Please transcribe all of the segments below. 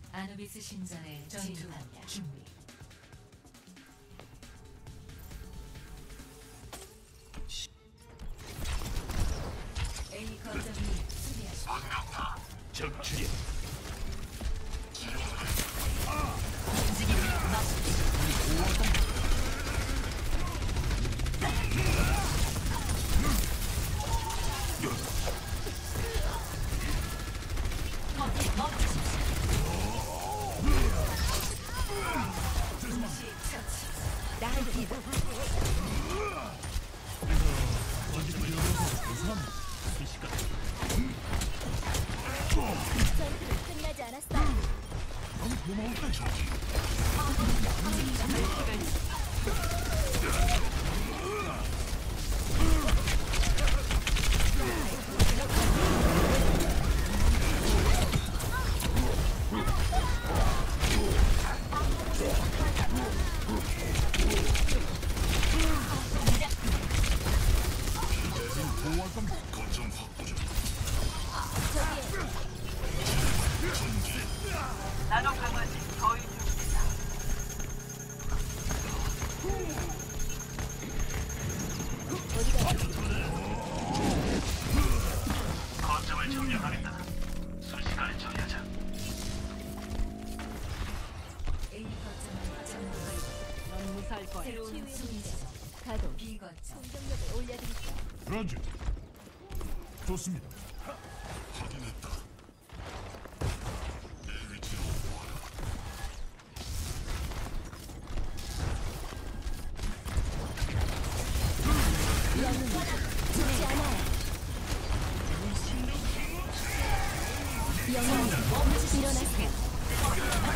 아누비스 신전의 전투 준비. A 거점이 수비하십니다. 적출이 움직임을 멈추십시오. 끝나지 않았어. 나노 강화제 거의 준비됐다. 거점을 점령하겠다. 순식간에 처리하자. A 거점을 점령. 넌 무사할 거야. 새로운 수비자 가동. B 거점. 공격력을 올려드릴게요. 라즈 좋습니다. 확인했다. 내 위치로 보아라. 죽지 않아요. 영웅이 일어나세요.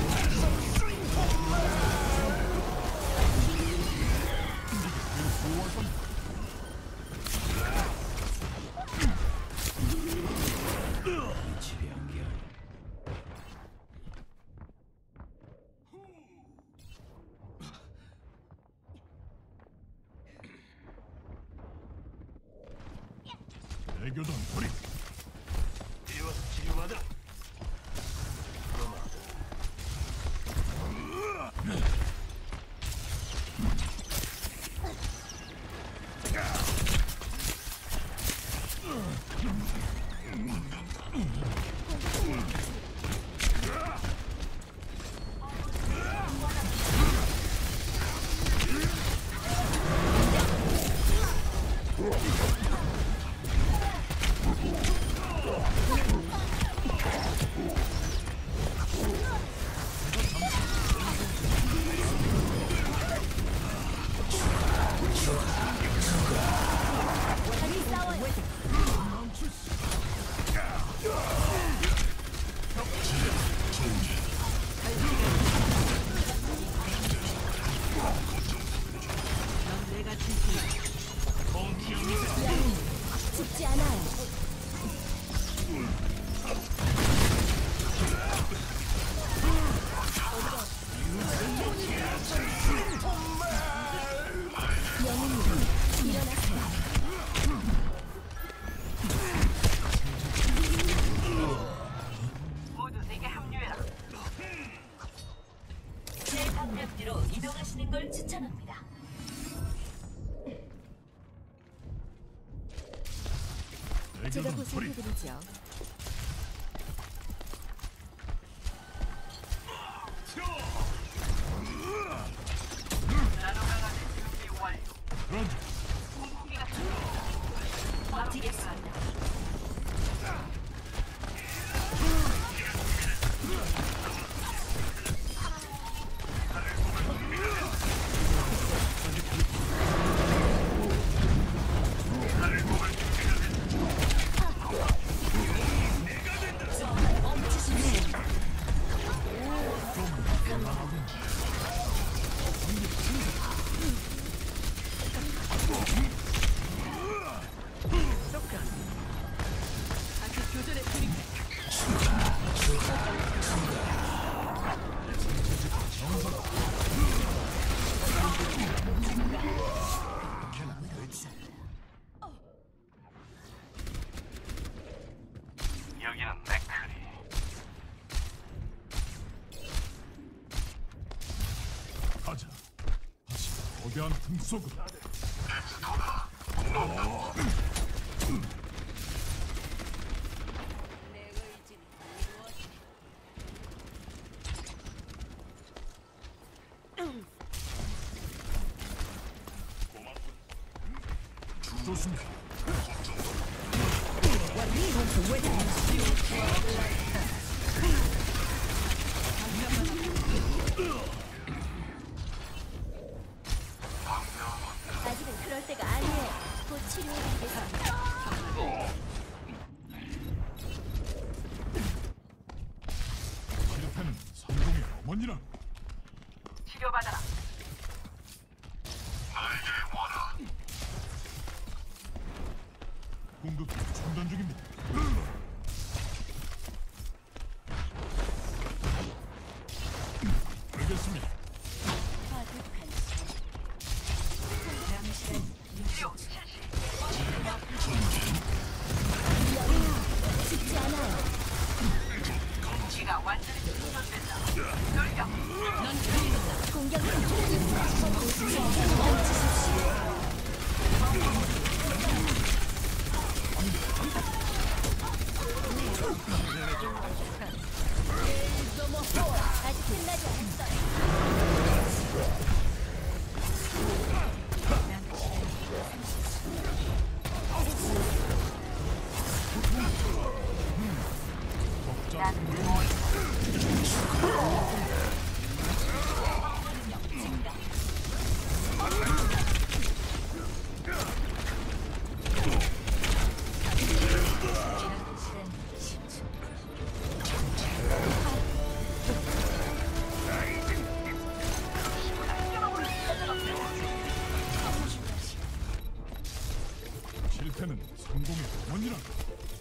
지배한 게 아니야. 애교던 소리. 이리 와서 치료받아. 죽지 않아요. 영웅이 일어나세요. 모두 내게 합류해라. 제 방면 뒤로 이동하시는 걸 추천합니다. 제가 애교던 소리. 보살펴드리죠. 나노 강화제 준비 완료. 라즈 공기가 버티겠습니다. 거대한 틈 속으로. 좋습니다. 아직은 그럴 때가 아니에요. 곧 치료해드리겠습니다. 실패는 성공의 어머니라. 치료받아라. 공급기 충전 중입니다. 알겠습니다. 과격한 치료 실시. 죽지 않아요. 기가 완전히 충전된다. 돌격. 공격을 멈추십시오. 아직 끝나지 않았어요. 실패는 성공의 어머니라.